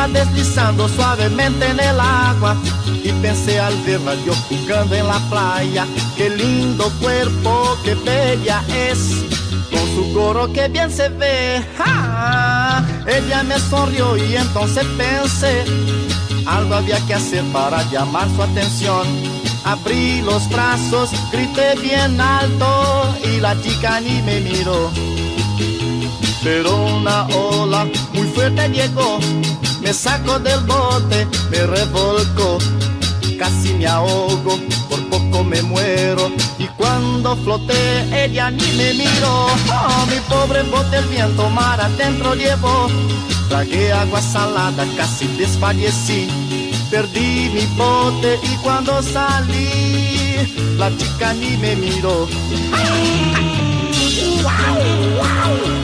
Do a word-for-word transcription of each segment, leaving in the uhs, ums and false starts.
iba deslizando suavemente en el agua y pensé al verla yo jugando en la playa, qué lindo cuerpo, qué bella es, con su gorro que bien se ve. ¡Ja! Ella me sonrió y entonces pensé, algo había que hacer para llamar su atención. Abrí los brazos, grité bien alto y la chica ni me miró. Pero una ola muy fuerte llegó, me sacó del bote, me revolcó, casi me ahogo, por poco me muero. Y cuando floté ella ni me miró. Oh, mi pobre bote el viento mar adentro llevó. Tragué agua salada, casi desfallecí. Perdí mi bote y cuando salí la chica ni me miró. ¡Wow! ¡Wow!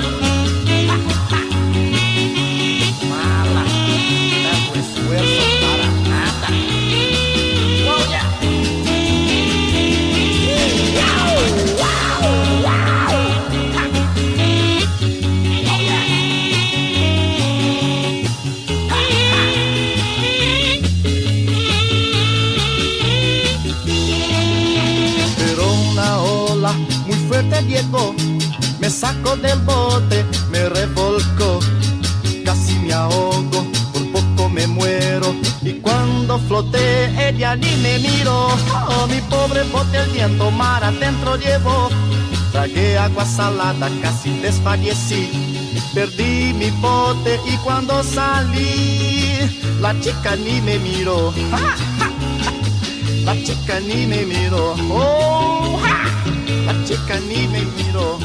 Mala, tanto esfuerzo para nada. ¡Wow! Yeah. ¡Wow! ¡Wow! Muy fuerte llegó, me sacó del bote, me revolcó, casi me ahogo, por poco me muero. Y cuando floté ella ni me miró. Oh, mi pobre bote el viento mar adentro llevó. Tragué agua salada, casi desfallecí. Perdí mi bote y cuando salí la chica ni me miró. ¡Ja, ja! La chica ni me miró. Oh, ¡ja! La chica ni me miró.